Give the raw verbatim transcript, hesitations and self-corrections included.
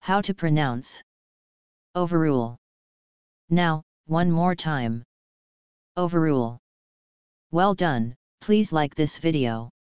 How to pronounce overrule. Now, one more time. Overrule. Well done, please like this video.